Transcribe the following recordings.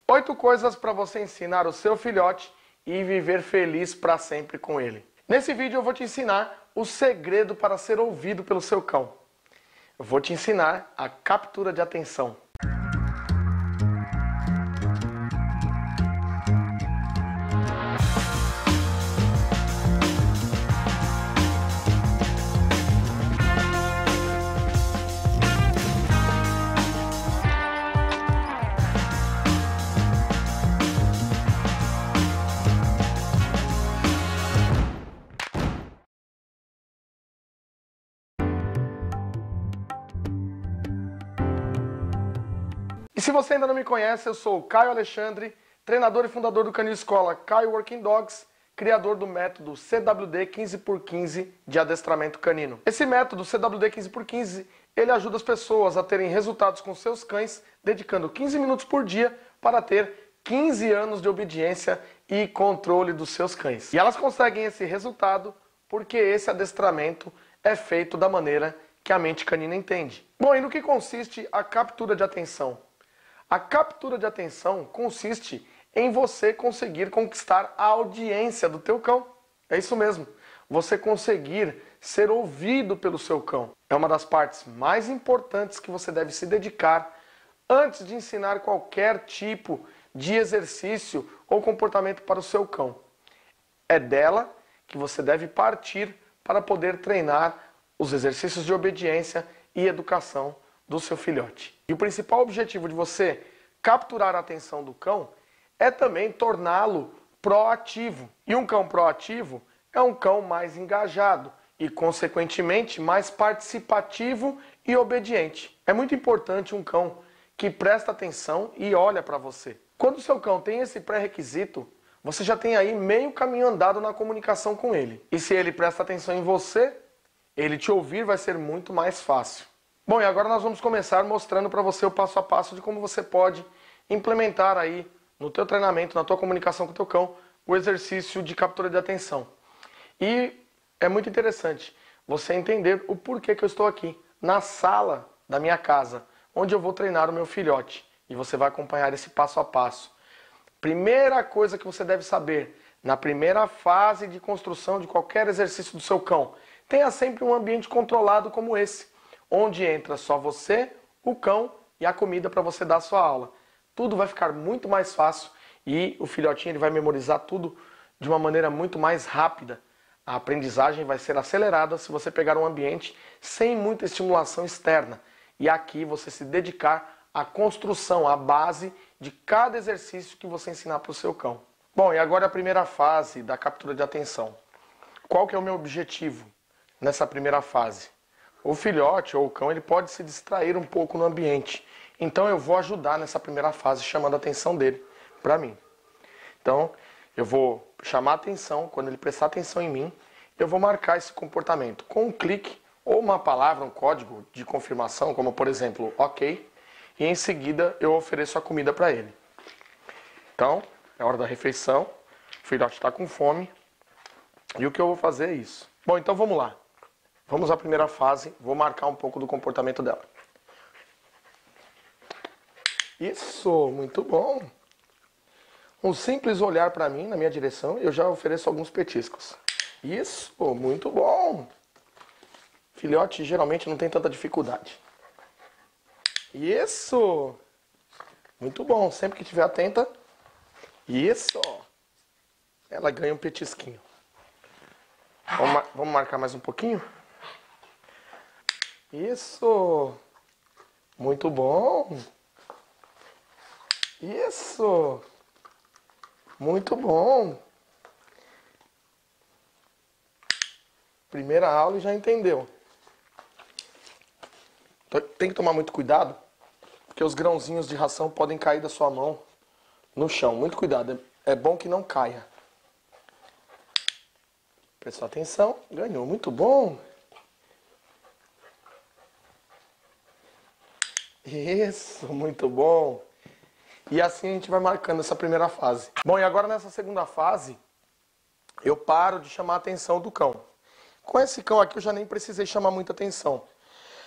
8 coisas para você ensinar o seu filhote e viver feliz para sempre com ele. Nesse vídeo eu vou te ensinar o segredo para ser ouvido pelo seu cão. Eu vou te ensinar a captura de atenção. E se você ainda não me conhece, eu sou o Caio Alexandre, treinador e fundador do Canil Escola Caio Working Dogs, criador do método CWD 15x15 de adestramento canino. Esse método CWD 15x15, ele ajuda as pessoas a terem resultados com seus cães, dedicando 15 minutos por dia para ter 15 anos de obediência e controle dos seus cães. E elas conseguem esse resultado porque esse adestramento é feito da maneira que a mente canina entende. Bom, e no que consiste a captura de atenção? A captura de atenção consiste em você conseguir conquistar a audiência do teu cão. É isso mesmo, você conseguir ser ouvido pelo seu cão. É uma das partes mais importantes que você deve se dedicar antes de ensinar qualquer tipo de exercício ou comportamento para o seu cão. É dela que você deve partir para poder treinar os exercícios de obediência e educação do seu filhote. E o principal objetivo de você capturar a atenção do cão é também torná-lo proativo. E um cão proativo é um cão mais engajado e, consequentemente, mais participativo e obediente. É muito importante um cão que presta atenção e olha para você. Quando o seu cão tem esse pré-requisito, você já tem aí meio caminho andado na comunicação com ele. E se ele presta atenção em você, ele te ouvir vai ser muito mais fácil. Bom, e agora nós vamos começar mostrando para você o passo a passo de como você pode implementar aí no teu treinamento, na tua comunicação com o teu cão, o exercício de captura de atenção. E é muito interessante você entender o porquê que eu estou aqui, na sala da minha casa, onde eu vou treinar o meu filhote. E você vai acompanhar esse passo a passo. Primeira coisa que você deve saber, na primeira fase de construção de qualquer exercício do seu cão, tenha sempre um ambiente controlado como esse, onde entra só você, o cão e a comida para você dar a sua aula. Tudo vai ficar muito mais fácil e o filhotinho ele vai memorizar tudo de uma maneira muito mais rápida. A aprendizagem vai ser acelerada se você pegar um ambiente sem muita estimulação externa. E aqui você se dedicar à construção, à base de cada exercício que você ensinar para o seu cão. Bom, e agora a primeira fase da captura de atenção. Qual que é o meu objetivo nessa primeira fase? O filhote ou o cão ele pode se distrair um pouco no ambiente. Então eu vou ajudar nessa primeira fase chamando a atenção dele para mim. Então eu vou chamar a atenção, quando ele prestar atenção em mim, eu vou marcar esse comportamento com um clique ou uma palavra, um código de confirmação, como por exemplo, ok, e em seguida eu ofereço a comida para ele. Então, é hora da refeição, o filhote está com fome e o que eu vou fazer é isso. Bom, então vamos lá. Vamos à primeira fase, vou marcar um pouco do comportamento dela. Isso, muito bom. Um simples olhar para mim, na minha direção, eu já ofereço alguns petiscos. Isso, muito bom. Filhote geralmente não tem tanta dificuldade. Isso, muito bom. Sempre que estiver atenta. Isso. Ela ganha um petisquinho. Vamos marcar mais um pouquinho? Isso! Muito bom! Isso! Muito bom! Primeira aula e já entendeu. Tem que tomar muito cuidado, porque os grãozinhos de ração podem cair da sua mão no chão. Muito cuidado, é bom que não caia. Prestou atenção, ganhou, muito bom! Isso, muito bom. E assim a gente vai marcando essa primeira fase. Bom, e agora nessa segunda fase, eu paro de chamar a atenção do cão. Com esse cão aqui eu já nem precisei chamar muita atenção.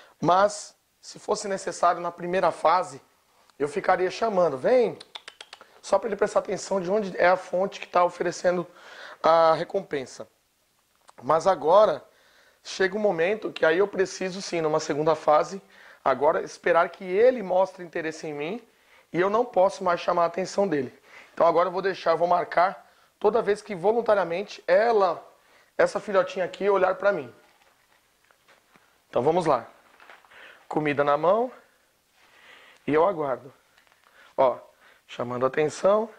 Mas, se fosse necessário na primeira fase, eu ficaria chamando. Vem, só para ele prestar atenção de onde é a fonte que está oferecendo a recompensa. Mas agora chega um momento que aí eu preciso sim, numa segunda fase, agora esperar que ele mostre interesse em mim e eu não posso mais chamar a atenção dele. Então agora eu vou marcar toda vez que voluntariamente essa filhotinha aqui, olhar para mim. Então vamos lá. Comida na mão e eu aguardo. Ó, chamando a atenção.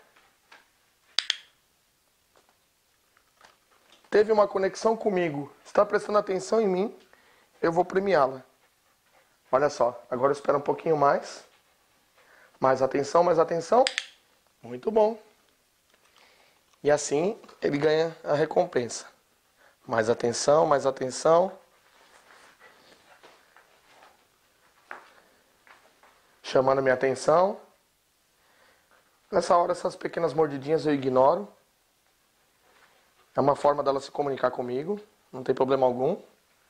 Teve uma conexão comigo, está prestando atenção em mim, eu vou premiá-la. Olha só, agora eu espero um pouquinho mais. Mais atenção, mais atenção. Muito bom. E assim ele ganha a recompensa. Mais atenção, mais atenção. Chamando a minha atenção. Nessa hora, essas pequenas mordidinhas eu ignoro. É uma forma dela se comunicar comigo, não tem problema algum.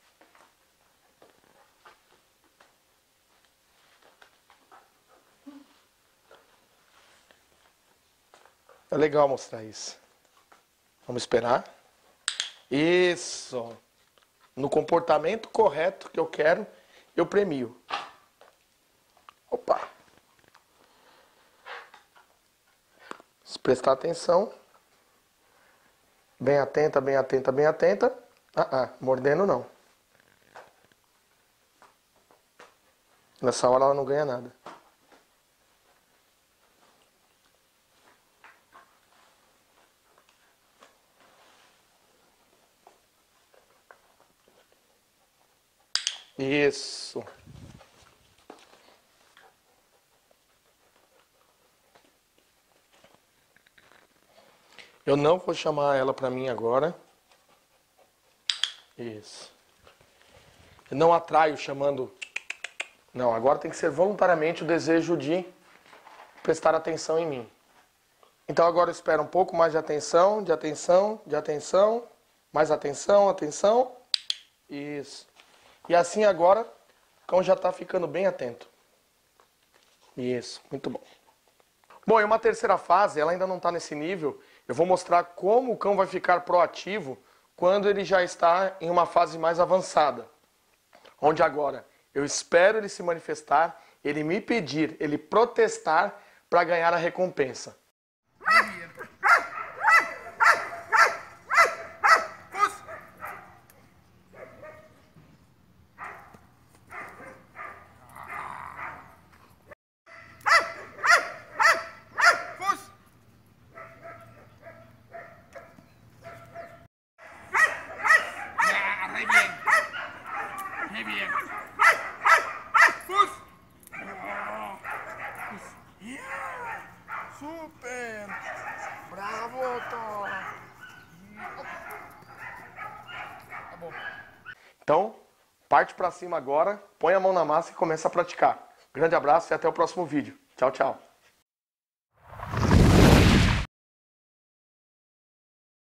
É legal mostrar isso. Vamos esperar. Isso. No comportamento correto que eu quero, eu premio. Opa. Se prestar atenção. Bem atenta, bem atenta, bem atenta. Mordendo não. Nessa hora ela não ganha nada. Isso. Eu não vou chamar ela para mim agora. Isso. Eu não atraio chamando. Não, agora tem que ser voluntariamente o desejo de prestar atenção em mim. Então agora eu espero um pouco mais de atenção, de atenção, de atenção. Mais atenção, atenção. Isso. E assim agora o cão já está ficando bem atento. Isso, muito bom. Bom, e uma terceira fase, ela ainda não está nesse nível. Eu vou mostrar como o cão vai ficar proativo quando ele já está em uma fase mais avançada. Onde agora eu espero ele se manifestar, ele me pedir, ele protestar para ganhar a recompensa. Muy bien. Super. Bravo, Thor. Tá bom. Então, parte para cima agora, põe a mão na massa e começa a praticar. Grande abraço e até o próximo vídeo. Tchau, tchau.